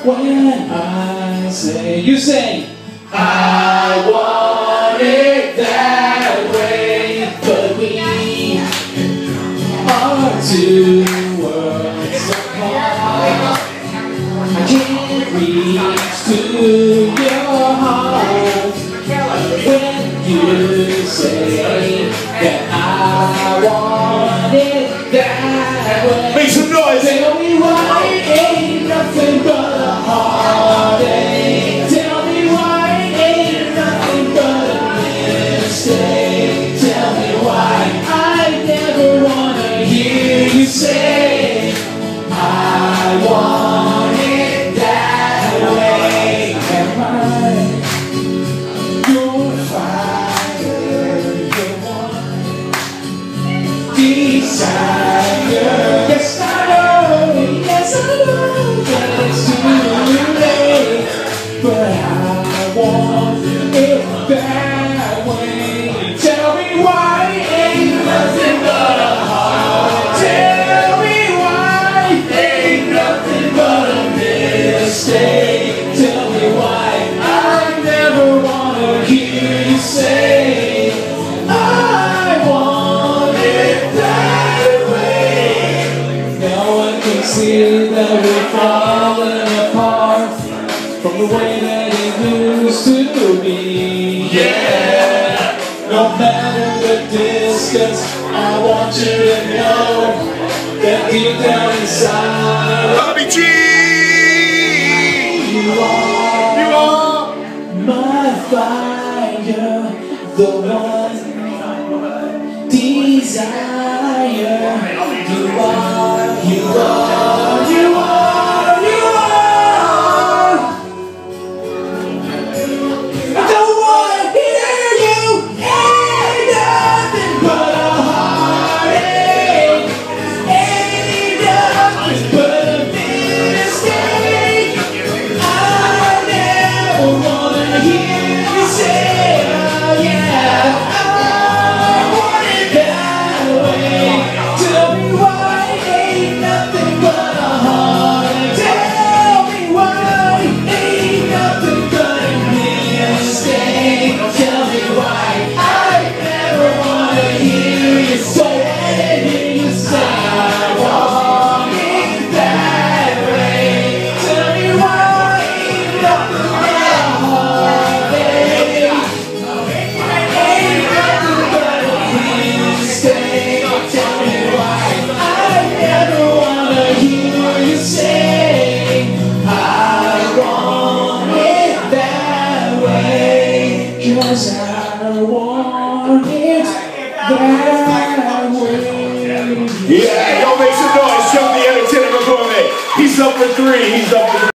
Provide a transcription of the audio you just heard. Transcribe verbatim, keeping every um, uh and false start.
when I say, you say, I want it that way, but we are two worlds apart. I can't reach to your heart when you say that I want it that way. Make some noise. Tell me why it ain't nothing but a heartache. Tell me why it ain't nothing but a mistake. Tell me why I never wanna hear you say I want it that way. Am I your fire, your one desire? Yes, I know, yes, I know that it's too late, but I want it that way. Tell me why it ain't nothing but a heart. Tell me why it ain't nothing but a mistake. Tell me why I never wanna hear you say I want it that way. Now I can see that we're falling apart from the way that it used to be. Yeah, no matter the distance, I want you to know that deep down inside, Bobby G! you are, You are my fire, the one desire. You are, you are, you are, you are. I don't wanna hear you. Ain't nothing but a heartache. Ain't nothing but a mistake. I never wanna hear you say, oh yeah, I want it that way. Tell me why ain't nothing but a heartache. Tell me why ain't nothing but a mistake. Tell me why I never wanna hear you say, hear you say I want it that way. Tell me why ain't nothing but a heartache. Ain't nothing but a mistake. Tell me why I never wanna hear you say I want it that way. 'Cause I want it that way. Yeah, y'all make some noise. Show the entertainer McCormick. He's up for three. He's up for three.